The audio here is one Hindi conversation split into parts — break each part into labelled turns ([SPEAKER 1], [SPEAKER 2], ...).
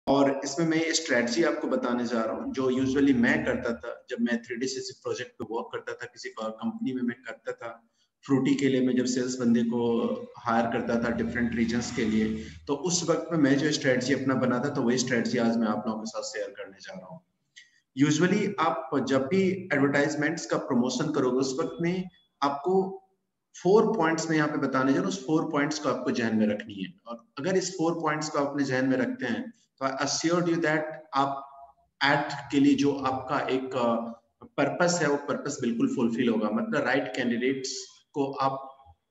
[SPEAKER 1] और इसमें मैं ये स्ट्रेटजी आपको बताने जा रहा हूँ जो यूजुअली मैं करता था जब मैं 3D प्रोजेक्ट पे वर्क करता था, किसी कंपनी में मैं करता था। फ्रूटी के लिए मैं जब सेल्स बंदे को हायर करता था डिफरेंट रीजन्स के लिए, तो उस वक्त में मैं जो स्ट्रेटजी अपना बनाता था वही स्ट्रेटजी आज मैं आप लोगों के साथ शेयर करने जा रहा हूँ। यूजुअली आप जब भी एडवर्टाइजमेंट्स का प्रमोशन करोगे उस वक्त में आपको 4 पॉइंट्स में यहाँ पे बताने जा रहा हूँ, उस 4 पॉइंट्स को आपको ध्यान में रखनी है। और अगर इस 4 पॉइंट्स को अपने ध्यान में रखते हैं तो आई अश्योर यू दैट आप एड के लिए जो आपका एक पर्पस है वो पर्पस बिल्कुल फुलफिल होगा। मतलब राइट कैंडिडेट्स को आप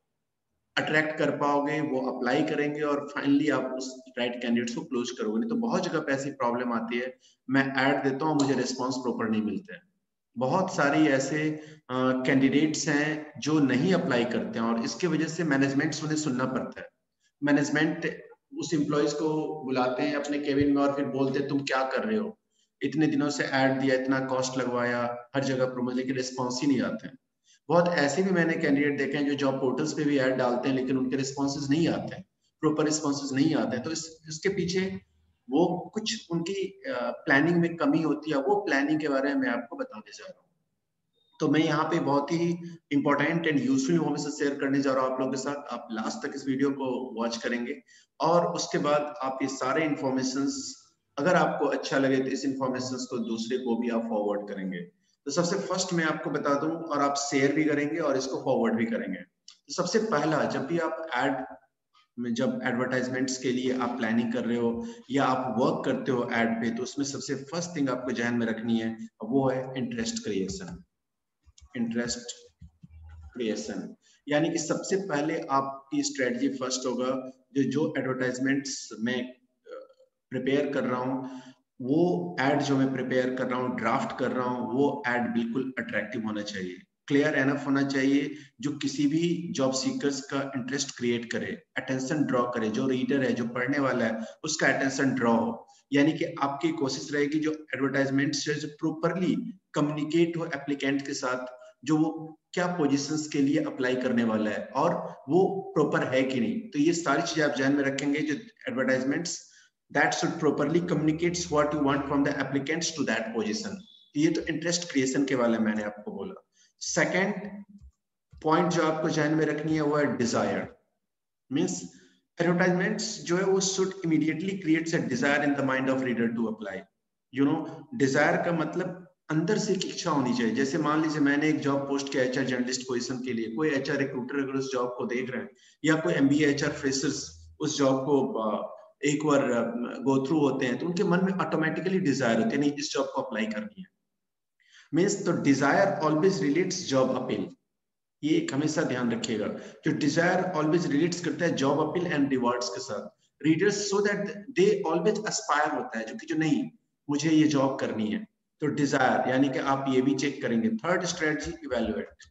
[SPEAKER 1] अट्रैक्ट कर पाओगे, वो अप्लाई करेंगे और फाइनली आप उस राइट कैंडिडेट्स को क्लोज करोगे। नहीं तो बहुत जगह पे ऐसी प्रॉब्लम आती है, मैं ऐड देता हूँ मुझे रिस्पॉन्स प्रॉपर नहीं मिलता है। बहुत सारी ऐसे कैंडिडेट्स हैं जो नहीं अप्लाई करते हैं और इसके वजह से मैनेजमेंट उन्हें सुनना पड़ता है। मैनेजमेंट उस एम्प्लॉयज को बुलाते हैं अपने केबिन में और फिर बोलते हैं तुम क्या कर रहे हो, इतने दिनों से ऐड दिया, इतना कॉस्ट लगवाया, हर जगह प्रमोशन के रिस्पॉन्स ही नहीं आते हैं। बहुत ऐसे भी मैंने कैंडिडेट देखे हैं जो जॉब पोर्टल्स पे भी ऐड डालते हैं लेकिन उनके रिस्पॉन्सेज नहीं आते हैं, प्रॉपर रिस्पॉन्सेज नहीं आते हैं। तो इसके पीछे वो कुछ उनकी प्लानिंग में कमी होती है, वो प्लानिंग के बारे में मैं आपको बताने जा रहा हूँ। तो मैं यहाँ पे बहुत ही important and useful information share करने जा रहा हूँ आप लोगों के साथ। आप लास्ट तक इस वीडियो को वॉच करेंगे और उसके बाद आप ये सारे इन्फॉर्मेशन, अगर आपको अच्छा लगे तो इस इन्फॉर्मेशन को दूसरे को भी आप फॉरवर्ड करेंगे। तो सबसे फर्स्ट मैं आपको बता दूं और आप शेयर भी करेंगे और इसको फॉरवर्ड भी करेंगे। तो सबसे पहला, जब भी आप एड में, जब एडवर्टाइजमेंट्स के लिए आप प्लानिंग कर रहे हो या आप वर्क करते हो एड पे, तो उसमें सबसे फर्स्ट थिंग आपको ध्यान में रखनी है वो है इंटरेस्ट क्रिएशन। इंटरेस्ट क्रिएशन यानी कि सबसे पहले आपकी स्ट्रेटजी फर्स्ट होगा, जो एडवर्टाइजमेंट्स में प्रिपेयर कर रहा हूँ, वो एड जो मैं प्रिपेयर कर रहा हूँ, ड्राफ्ट कर रहा हूँ, वो एड बिल्कुल अट्रैक्टिव होना चाहिए, क्लियर एनफ होना चाहिए, जो किसी भी जॉब सीकर्स का इंटरेस्ट क्रिएट करे, अटेंशन ड्रॉ करे, जो रीडर है, जो पढ़ने वाला है, उसका अटेंशन ड्रॉ हो। यानी कि आपकी कोशिश रहेगी जो एडवर्टाइजमेंट जो प्रॉपरली कम्युनिकेट हो एप्लीकेंट के साथ, जो वो क्या पोजीशंस के लिए अप्लाई करने वाला है और वो प्रॉपर है कि नहीं। तो ये सारी चीजें आप ध्यान में रखेंगे, जो advertisements that should properly communicates what you want from the applicants to that position। ये तो इंटरेस्ट क्रिएशन के वाले मैंने आपको बोला। सेकंड पॉइंट जो आपको ध्यान में रखनी है वो है डिजायर। मींस एडवर्टाइजमेंट्स जो है वो should immediately creates a desire in the mind of reader to apply. You know, desire का मतलब अंदर से एक इच्छा होनी चाहिए। जैसे मान लीजिए मैंने एक जॉब पोस्ट किया एचआर जर्नलिस्ट पोजीशन के लिए, कोई एचआर रिक्रूटर अगर उस जॉब को देख रहे हैं या कोई एमबीए एचआर फ्रेशर्स उस जॉब को एक बार गो थ्रू होते हैं, तो उनके मन में ऑटोमेटिकली डिजायर होती है नहीं इस जॉब को अप्लाई करनी है। मीन्स तो desire always relates job appeal, ये एक हमेशा ध्यान रखिएगा। जो डिजायर ऑलवेज रिलेट्स करता है जॉब अपील एंड रिवार्ड्स के साथ readers, so that they always aspire होता है जो नहीं मुझे ये जॉब करनी है। तो डिजायर यानी कि आप ये भी चेक करेंगे। Third strategy evaluate.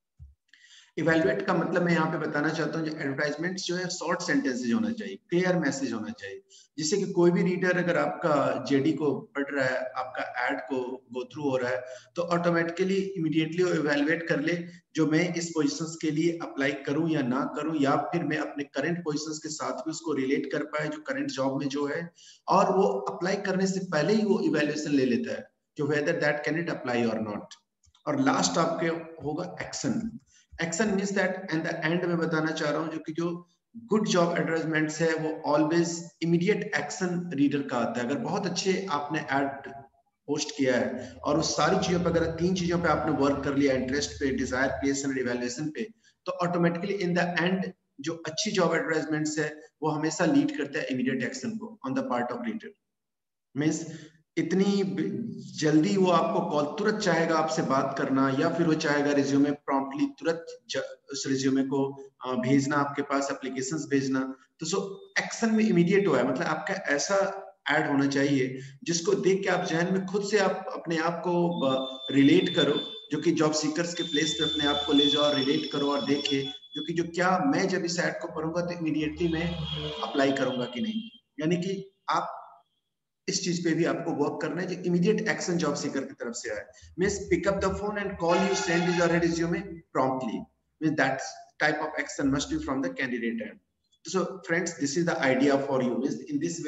[SPEAKER 1] इवेलुएट का मतलब मैं यहाँ पे बताना चाहता हूँ, जो एडवर्टाइजमेंट्स जो है शॉर्ट सेंटेंसेज होना चाहिए, क्लियर मैसेज होना चाहिए, जिससे कि कोई भी रीडर अगर आपका जेडी को पढ़ रहा है, आपका एड को गो थ्रू हो रहा है, तो ऑटोमेटिकली इमीडिएटली वो इवेलुएट कर ले जो मैं इस पोजीशंस के लिए अप्लाई करूं या ना करूं, या फिर मैं अपने करंट पोजीशंस के साथ भी उसको रिलेट कर पाए जो करंट जॉब में जो है, और वो अप्लाई करने से पहले ही वो इवेल्युएशन ले लेता है जो weather that can it apply और नॉट। और लास्ट आपके होगा action. Action means that and the end में बताना चाह रहा हूँ, जो कि जो गुड जॉब एडवर्टाइजमेंट्स है वो ऑलवेज इमीडिएट एक्शन रीडर का आता है। अगर बहुत अच्छे आपने एड पोस्ट किया है और उस सारी चीजों पे, अगर तीन चीजों पे आपने वर्क कर लिया, इंटरेस्ट पे, डिजायर क्रिएशन, इवैल्यूएशन पे, तो ऑटोमेटिकली इन द एंड जो अच्छी जॉब एडवर्टाइजमेंट्स है वो हमेशा लीड करता है इमीडिएट एक्शन को on the part of reader. Means इतनी जल्दी वो आपको कॉल तुरंत चाहेगा आपसे बात करना, या फिर वो चाहेगा रिज्यूमे प्रॉम्प्टली तुरंत उस रिज्यूमे को भेजना आपके पास, एप्लीकेशंस भेजना। तो सो एक्शन में इमीडिएट हुआ है, मतलब आपका ऐसा ऐड होना चाहिए जिसको देख के आप जहन में खुद से आप अपने आप को रिलेट करो, जो कि जॉब सीकर्स के प्लेस पे अपने आप को ले जाओ, रिलेट करो और देखे जो कि जो क्या मैं जब इस ऐड को पढ़ूंगा तो इमीडिएटली मैं अप्लाई करूंगा कि नहीं। यानी कि आप इस चीज पे भी आपको वर्क करना है जो इमीडिएट एक्शन जॉब सीकर की तरफ से आए। Means pick up the phone and call you, send your resume promptly, means that type of action must be from the candidate end. So friends, this is the idea for you, means in this way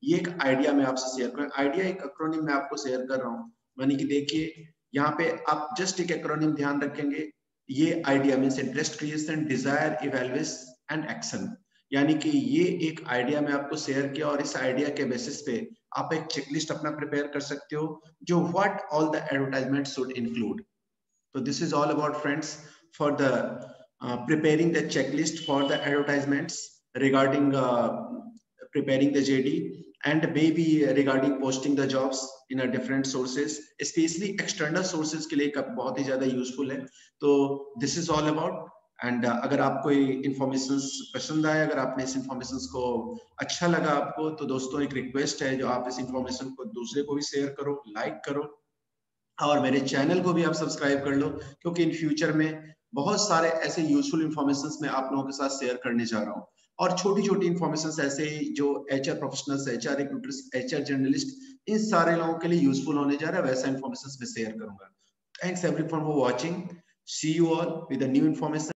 [SPEAKER 1] ये एक आइडिया मैं आपसे शेयर कर, आइडिया एक एक्रोनिम मैं आपको शेयर कर रहा हूँ। यानी कि देखिए यहाँ पे आप जस्ट एक एक्रोनिम ध्यान रखेंगे, ये idea means interest creation, desire, evaluate and action. यानी कि ये एक आइडिया मैं आपको शेयर किया और इस आइडिया के बेसिस पे आप एक चेकलिस्ट अपना प्रिपेयर कर सकते हो जो what all the advertisement should include. So this is all about, friends, for the preparing the checklist for the advertisements regarding preparing the JD and maybe regarding posting the jobs in a different sources, especially external sources के लिए बहुत ही ज़्यादा useful है। तो this is all about and अगर आपको ये informations पसंद आए, अगर आपने इस informations को अच्छा लगा आपको, तो दोस्तों एक रिक्वेस्ट है जो आप इस information को दूसरे को भी शेयर करो, लाइक करो और मेरे चैनल को भी आप सब्सक्राइब कर लो, क्योंकि इन फ्यूचर में बहुत सारे ऐसे यूजफुल इंफॉर्मेशंस मैं आप लोगों के साथ शेयर करने जा रहा हूँ और छोटी छोटी इंफॉर्मेशंस ऐसे जो HR professionals, HR recruiters, HR journalist, इन सारे लोगों के लिए यूजफुल होने जा रहा है, वैसा इंफॉर्मेशंस मैं शेयर करूंगा। Thanks everyone for watching, see you all with a new information.